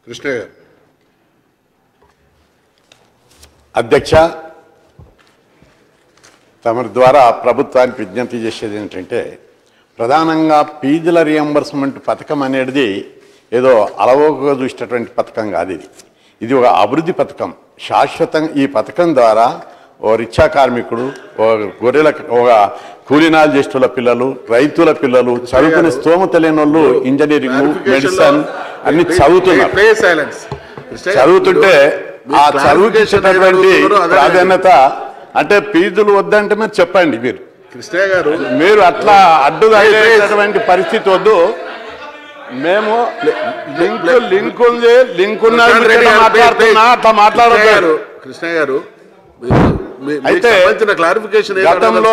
కృష్ణ గారు. అధ్యక్ష, తమ ద్వారా ప్రభుత్వానికి విజ్ఞప్తి చేసేది ఏంటంటే, ప్రధానంగా ఫీజుల రియంబర్స్మెంట్ పథకం అనేది ఏదో అలవోకగా చూసేటటువంటి పథకం కాదు. ఇది ఒక అభివృద్ధి పథకం. శాశ్వతంగా ఈ పథకం ద్వారా ఓ రిక్షా కార్మికుడు, గొర్రెల కూలీనాలు చేస్తున్న పిల్లలు, రైతుల పిల్లలు, చదువుకునే స్తోమత లేని వాళ్ళు ఇంజనీరింగ్, మెడిసిన్ అన్ని చదువుతుంటే ఆ చదువుకి ఇచ్చేటటువంటి ప్రాధాన్యత అంటే ఫీజులు వద్దంటే మీరు చెప్పండి. కృష్ణ గారు మీరు అట్లా అడ్డుదయ్యేటటువంటి పరిస్థితి వద్దు. మేము లింక్ ఉంది, లింక్ మాట్లాడుతున్నా అట్లా మాట్లాడతారు. కృష్ణ గారు అయితే క్లారిఫికేషన్ గతంలో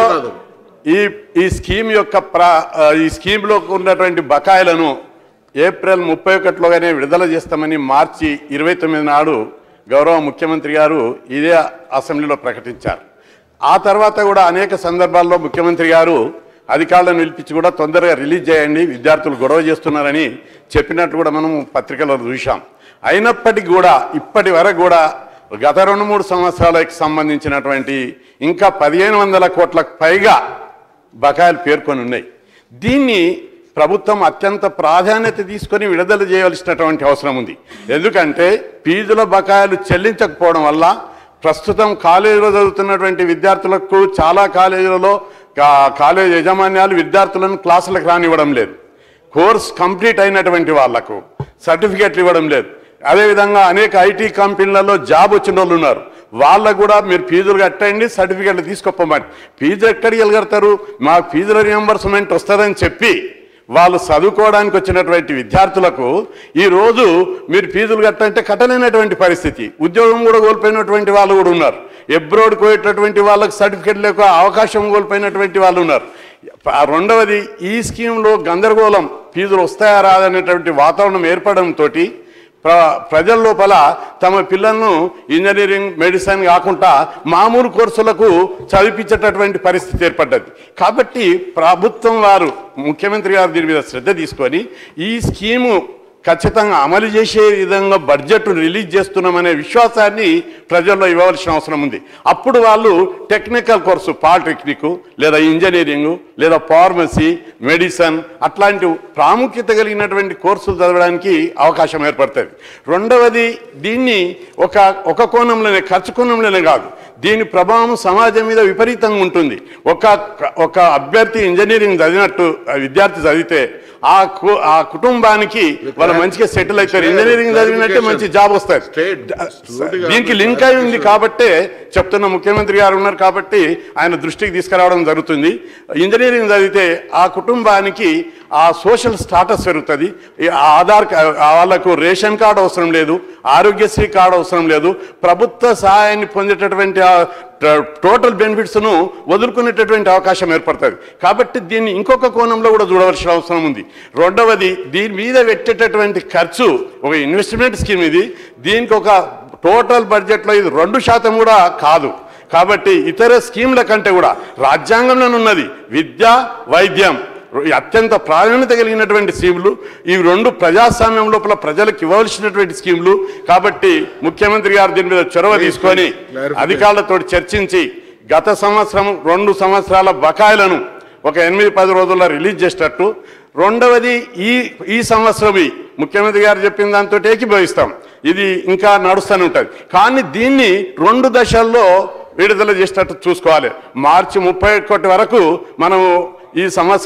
ఈ స్కీమ్ యొక్క ఈ స్కీమ్లో ఉన్నటువంటి బకాయిలను ఏప్రిల్ 31లోగానే విడుదల చేస్తామని మార్చి 29 నాడు గౌరవ ముఖ్యమంత్రి గారు ఇదే అసెంబ్లీలో ప్రకటించారు. ఆ తర్వాత కూడా అనేక సందర్భాల్లో ముఖ్యమంత్రి గారు అధికారులను పిలిపించి కూడా తొందరగా రిలీజ్ చేయండి, విద్యార్థులు గొడవ చేస్తున్నారని చెప్పినట్టు కూడా మనం పత్రికలో చూసాం. అయినప్పటికీ కూడా ఇప్పటి వరకు కూడా గత 2-3 సంవత్సరాలకు సంబంధించినటువంటి ఇంకా 1500 కోట్లకు పైగా బకాయిలు పేర్కొని ఉన్నాయి. దీన్ని ప్రభుత్వం అత్యంత ప్రాధాన్యత తీసుకొని విడుదల చేయవలసినటువంటి అవసరం ఉంది. ఎందుకంటే ఫీజుల బకాయిలు చెల్లించకపోవడం వల్ల ప్రస్తుతం కాలేజీలో చదువుతున్నటువంటి విద్యార్థులకు చాలా కాలేజీలలో కాలేజ్ యాజమాన్యాలు విద్యార్థులను క్లాసులకు రానివ్వడం లేదు. కోర్స్ కంప్లీట్ అయినటువంటి వాళ్లకు సర్టిఫికెట్లు ఇవ్వడం లేదు. అదేవిధంగా అనేక ఐటీ కంపెనీలలో జాబ్ వచ్చిన వాళ్ళు ఉన్నారు. వాళ్ళకు కూడా మీరు ఫీజులు కట్టండి, సర్టిఫికెట్లు తీసుకోపోమని. ఫీజు ఎక్కడికి వెళ్ళగలుగుతారు? మాకు ఫీజుల రియంబర్స్మెంట్ వస్తుందని చెప్పి వాళ్ళు చదువుకోవడానికి వచ్చినటువంటి విద్యార్థులకు ఈరోజు మీరు ఫీజులు కట్టంటే కట్టలేనటువంటి పరిస్థితి. ఉద్యోగం కూడా కోల్పోయినటువంటి వాళ్ళు కూడా ఉన్నారు. అబ్రాడ్ పోయేటటువంటి వాళ్ళకు సర్టిఫికెట్ లేక అవకాశం కోల్పోయినటువంటి వాళ్ళు ఉన్నారు. రెండవది, ఈ స్కీమ్లో గందరగోళం, ఫీజులు వస్తాయా రాదనేటువంటి వాతావరణం ఏర్పడంతో ప్రజల లోపల తమ పిల్లలను ఇంజనీరింగ్, మెడిసిన్ కాకుండా మామూలు కోర్సులకు చదివించేటటువంటి పరిస్థితి ఏర్పడ్డది. కాబట్టి ప్రభుత్వం వారు, ముఖ్యమంత్రి గారు దీని మీద శ్రద్ధ తీసుకొని ఈ స్కీము ఖచ్చితంగా అమలు చేసే విధంగా బడ్జెట్ను రిలీజ్ చేస్తున్నామనే విశ్వాసాన్ని ప్రజల్లో ఇవ్వవలసిన అవసరం ఉంది. అప్పుడు వాళ్ళు టెక్నికల్ కోర్సు, పాలిటెక్నిక్ లేదా ఇంజనీరింగు లేదా ఫార్మసీ, మెడిసిన్ అట్లాంటి ప్రాముఖ్యత కలిగినటువంటి కోర్సులు చదవడానికి అవకాశం ఏర్పడుతుంది. రెండవది, దీన్ని ఒక కోణంలోనే, ఖర్చు కోణంలోనే కాదు, దీని ప్రభావం సమాజం మీద విపరీతంగా ఉంటుంది. ఒక అభ్యర్థి ఇంజనీరింగ్ చదివినట్టు విద్యార్థి చదివితే ఆ కుటుంబానికి వాళ్ళు మంచిగా సెటిల్ అవుతారు. ఇంజనీరింగ్ చదివినట్టే మంచి జాబ్ వస్తుంది. దీనికి లింక్ అయి ఉంది కాబట్టే చెప్తున్న ముఖ్యమంత్రి గారు ఉన్నారు కాబట్టి ఆయన దృష్టికి తీసుకురావడం జరుగుతుంది. ఇంజనీరింగ్ చదివితే ఆ కుటుంబానికి ఆ సోషల్ స్టాటస్ పెరుగుతుంది. ఆధార్ వాళ్ళకు రేషన్ కార్డు అవసరం లేదు, ఆరోగ్యశ్రీ కార్డు అవసరం లేదు, ప్రభుత్వ సహాయాన్ని పొందేటటువంటి టోటల్ బెనిఫిట్స్ను వదులుకునేటటువంటి అవకాశం ఏర్పడుతుంది. కాబట్టి దీన్ని ఇంకొక కోణంలో కూడా చూడవలసిన అవసరం ఉంది. రెండవది, దీని మీద పెట్టేటటువంటి ఖర్చు ఒక ఇన్వెస్ట్మెంట్ స్కీమ్. ఇది దీనికి ఒక టోటల్ బడ్జెట్లో ఇది 2% కూడా కాదు. కాబట్టి ఇతర స్కీమ్ల కంటే కూడా రాజ్యాంగంలో ఉన్నది విద్య, వైద్యం అత్యంత ప్రాధాన్యత కలిగినటువంటి స్కీములు. ఈ 2 ప్రజాస్వామ్యం లోపల ప్రజలకు ఇవ్వవలసినటువంటి స్కీములు. కాబట్టి ముఖ్యమంత్రి గారు దీని మీద చొరవ తీసుకొని అధికారులతో చర్చించి గత సంవత్సరం 2 సంవత్సరాల బకాయిలను ఒక 8-10 రోజుల్లో రిలీజ్ చేసేటట్టు. రెండవది, ఈ సంవత్సరం ముఖ్యమంత్రి గారు చెప్పిన దాంతో ఏకీభవిస్తాం, ఇది ఇంకా నడుస్తూనే ఉంటుంది. కానీ దీన్ని 2 దశల్లో విడుదల చేసేటట్టు చూసుకోవాలి. మార్చి 31 వరకు మనము ఈ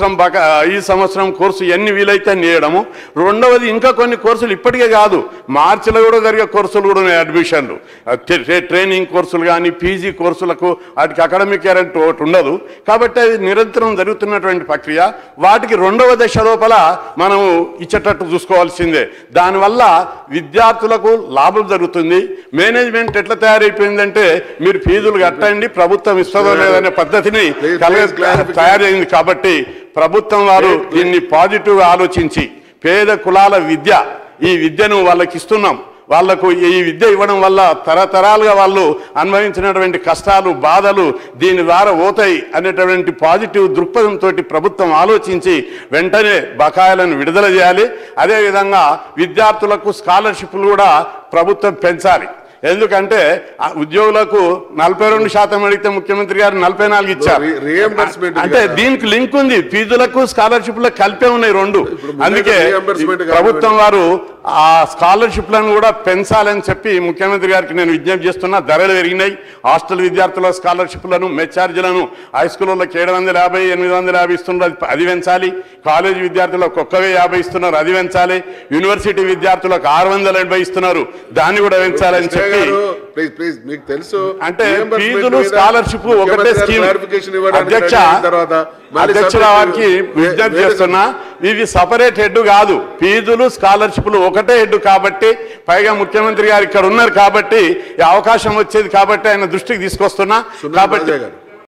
సంవత్సరం కోర్సు ఎన్ని వీలైతే నేయడము. రెండవది, ఇంకా కొన్ని కోర్సులు ఇప్పటికే కాదు, మార్చిలో కూడా జరిగే కోర్సులు కూడా ఉన్నాయి. అడ్మిషన్లు, ట్రైనింగ్ కోర్సులు కానీ పీజీ కోర్సులకు వాటికి అకాడమిక్ గ్యారెంటీ ఒకటి ఉండదు. కాబట్టి అది నిరంతరం జరుగుతున్నటువంటి ప్రక్రియ. వాటికి 2వ దశ లోపల మనము ఇచ్చేటట్టు చూసుకోవాల్సిందే. దానివల్ల విద్యార్థులకు లాభం జరుగుతుంది. మేనేజ్మెంట్ ఎట్లా తయారైపోయిందంటే మీరు ఫీజులు కట్టండి, ప్రభుత్వం ఇస్తుందో లేదనే పద్ధతిని తయారైంది. కాబట్టి ప్రభుత్వం వారు దీన్ని పాజిటివ్గా ఆలోచించి పేద కులాల విద్య, ఈ విద్యను వాళ్ళకి ఇస్తున్నాం, వాళ్లకు ఈ విద్య ఇవ్వడం వల్ల తరతరాలుగా వాళ్ళు అనుభవించినటువంటి కష్టాలు బాధలు దీని ద్వారా పోతాయి అనేటువంటి పాజిటివ్ దృక్పథంతో ప్రభుత్వం ఆలోచించి వెంటనే బకాయిలను విడుదల చేయాలి. అదేవిధంగా విద్యార్థులకు స్కాలర్షిప్లు కూడా ప్రభుత్వం పెంచాలి. ఎందుకంటే ఉద్యోగులకు 42% అడిగితే ముఖ్యమంత్రి గారు 44 ఇచ్చారు. అంటే దీనికి లింక్ ఉంది, ఫీజులకు స్కాలర్షిప్లకు కలిపే ఉన్నాయి రెండు. అందుకే ప్రభుత్వం వారు ఆ స్కాలర్షిప్లను కూడా పెంచాలని చెప్పి ముఖ్యమంత్రి గారికి నేను విజ్ఞప్తి చేస్తున్నా. ధరలు పెరిగినాయి. హాస్టల్ విద్యార్థుల స్కాలర్షిప్లను మెస్ ఛార్జీలను హై స్కూళ్ళకి 750 850 ఇస్తున్నారు, అది పెంచాలి. కాలేజీ విద్యార్థులకు 1,050 ఇస్తున్నారు, అది పెంచాలి. యూనివర్సిటీ విద్యార్థులకు 680 ఇస్తున్నారు, దాన్ని కూడా పెంచాలని చెప్పి. మీకు తెలుసు అంటే ఫీజులు స్కాలర్షిప్ ఒకటే స్కీమ్. అధ్యక్షుల వారికి విజ్ఞప్తి చేస్తున్నా, ఇవి సపరేట్ హెడ్ కాదు, ఫీజులు స్కాలర్షిప్లు ఒకటే హెడ్. కాబట్టి పైగా ముఖ్యమంత్రి గారు ఇక్కడ ఉన్నారు కాబట్టి ఈ అవకాశం వచ్చేది కాబట్టి ఆయన దృష్టికి తీసుకొస్తున్నా. కాబట్టి